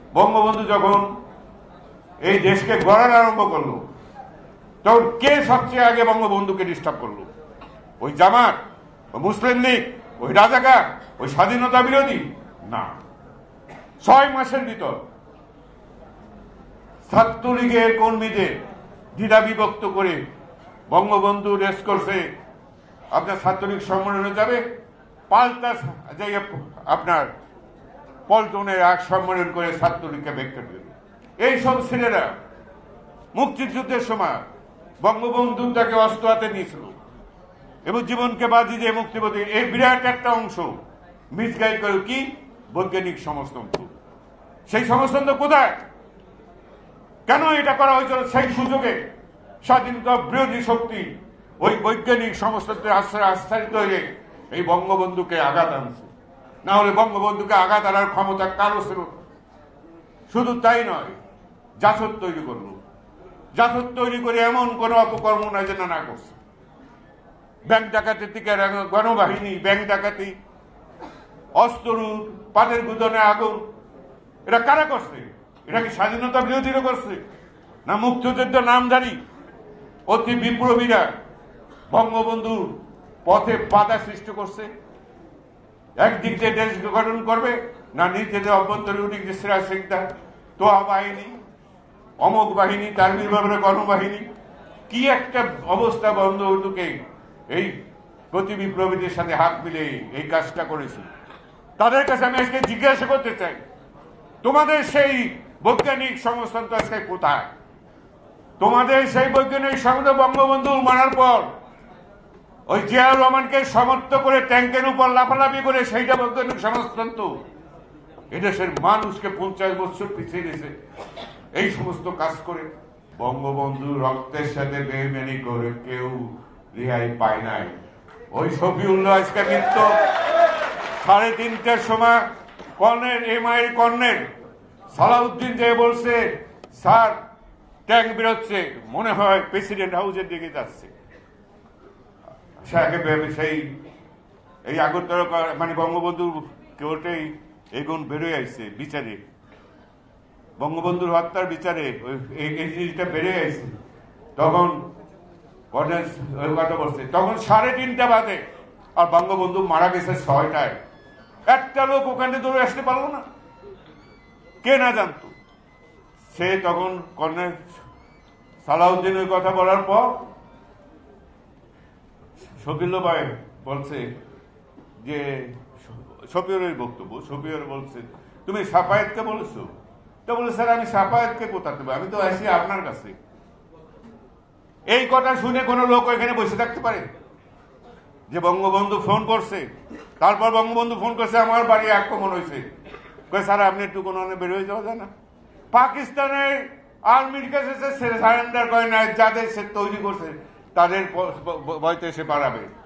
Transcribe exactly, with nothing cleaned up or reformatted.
বঙ্গবন্ধু যখন এই দেশকে গড়ার আরম্ভ করলো, তখন কে সবচেয়ে আগে বঙ্গবন্ধুকে ডিস্টার্ব করলো? ওই জামাত, ওই মুসলিম লীগ, ওই রাজাকার, ওই স্বাধীনতা বিরোধী? না। ছয় মাসের ভিতর ছাত্রলীগের কর্মীদের দ্বিধা বিভক্ত করে বঙ্গবন্ধু রেস করছে আপনার ছাত্রলীগ সম্মেলনে যাবে, পাল্টা যাই আপনার পল্টনের এক সম্মেলন করে ছাত্রলীগকে ভেক্টর দেবে। এইসব ছেলেরা মুক্তিযুদ্ধের সময় বঙ্গবন্ধু তাকে অস্ত্র হাতে নিয়েছিল এবং জীবনকে বাজি দিয়ে মুক্তিপদ, এই বিরাট একটা অংশ মিসগাইড করে কি বৈজ্ঞানিক সমাজতন্ত্র। সেই সমাজতন্ত্র কোথায়? কেন এটা করা হয়েছিল? সেই সুযোগে স্বাধীনতা বিরোধী শক্তি ওই বৈজ্ঞানিক সমাজতন্ত্রের আশ্রয় আশ্রিত হয়ে এই বঙ্গবন্ধুকে আঘাত আনছে। না হলে বঙ্গবন্ধুকে আঘাত আনার ক্ষমতা কারো ছিল। শুধু তাই নয়, জাসদ তৈরি করলো। জাসদ তৈরি করে এমন কোন অপকর্ম নয় যে না করছে। ব্যাংক ডাকাতি থেকে গণবাহিনী, ব্যাংক ডাকাতি, অস্ত্রুট, পাটের গুদনে আগুন, এটা কারা করছে? এটা কি স্বাধীনতা বিরোধীরা করছে? না মুক্তিযুদ্ধ নামধারী অতি বিপ্লবীরা বঙ্গবন্ধুর পথে বাধা সৃষ্টি করছে? একদিক দিয়ে দেশ গঠন করবে, না নিজেদের অভ্যন্তরীণ দিক দিয়ে সিরাজ শিকদার, তোয়া বাহিনী, অমক বাহিনী, তার বিভাগের গণবাহিনী, কি একটা অবস্থা বঙ্গবন্ধুকে এই প্রতি বিপ্লবীদের সাথে হাত মিলে এই কাজটা করেছে। তাদের কাছে আমি আজকে জিজ্ঞাসা করতে চাই, তোমাদের সেই বৈজ্ঞানিক সমাজতন্ত্র আজকে কোথায়? তোমাদের সেই বৈজ্ঞানিক সমাজতন্ত্র বঙ্গবন্ধু মারার পর ওই জিয়াউর রহমানকে সমর্থ করে ট্যাঙ্কের উপর লাফালাফি করে সেইটা বৈজ্ঞানিক সমাজতন্ত্র। এদেশের মানুষকে পঞ্চাশ বছর পিছিয়ে দিয়েছে এই সমস্ত কাজ করে। বঙ্গবন্ধু রক্তের সাথে বেইমানি করে কেউ রেহাই পায় নাই। ওই শফিউল্লাহ আজকে মৃত্যু সাড়ে তিনটার সময় colonel M I colonel Salahuddin যে বলছে, স্যার ট্যাঙ্ক বেরোচ্ছে, মনে হয় প্রেসিডেন্ট হাউসের দিকে যাচ্ছে। সেই এই আগরতলা মানে বঙ্গবন্ধু কোর্টেই এই গুণ বেরোয় আসছে বিচারে, বঙ্গবন্ধুর হত্যার বিচারে এই জিনিসটা বেড়ে আসছে। তখন কর্নেল ওই কথা বলছে, তখন সাড়ে তিনটা বাজে, আর বঙ্গবন্ধু মারা গেছে ছয়টায়। একটা লোক ওখানে দৌড়ে আসতে পারলো না, কে না জানতো। সে তখন কর্নেল সালাউদ্দিনের কথা বলার পর শফিউল ভাই বলছে যে, শফিউলের বক্তব্য, শফিউল বলছে তুমি সাফায়েতকে বলেছো? তো বলে স্যার আমি সাফায়েতকে কোথা দেবো, আমি তো আসি আপনার কাছে। এই কথা শুনে কোনো লোক এখানে বসে থাকতে পারে? যে বঙ্গবন্ধু ফোন করছে, তারপর বঙ্গবন্ধু ফোন করছে আমার বাড়ি আক্রমণ হয়েছে, স্যার আপনি একটু কোনো বের হয়ে যাওয়া যায় না? পাকিস্তানের আর্মির কাছে সারেন্ডার করে না, যাদের সে তৈরি করছে তাদের বইতে সে পালাবে।